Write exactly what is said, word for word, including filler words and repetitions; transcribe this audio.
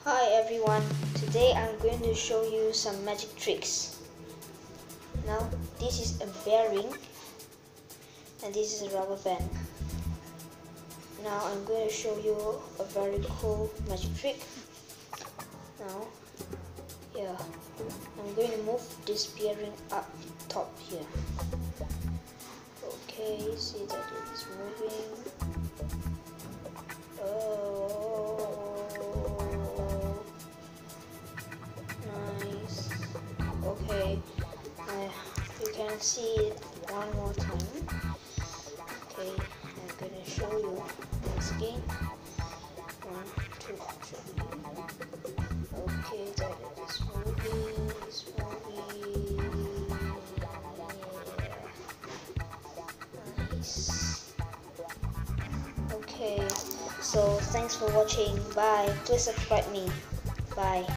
Hi everyone, today I'm going to show you some magic tricks. Now this is a bearing and this is a rubber band. Now I'm going to show you a very cool magic trick. Now here, I'm going to move this bearing up top here. Okay, see that it is moving. Oh, nice. Okay, uh, you can see it one more time. Okay, I'm gonna show you once again. One, two, three. Okay, that it is moving, it's moving. Yeah. Nice. Okay, so thanks for watching. Bye. Please subscribe me. Bye.